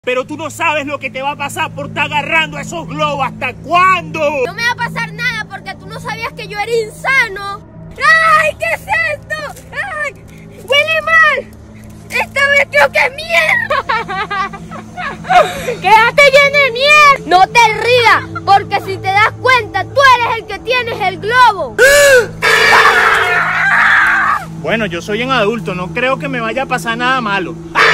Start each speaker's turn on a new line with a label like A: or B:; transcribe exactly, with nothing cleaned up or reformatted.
A: Pero tú no sabes lo que te va a pasar por estar agarrando esos globos. ¿Hasta cuándo?
B: No me va a pasar nada porque tú no sabías que yo era insano. ¡Ay! ¿Qué es esto? ¡Ay! ¡Huele mal! Esta vez creo que es miel. ¡Quédate lleno de miel! No te rías, porque si te das cuenta, tú eres el que tienes el globo.
A: Bueno, yo soy un adulto, no creo que me vaya a pasar nada malo.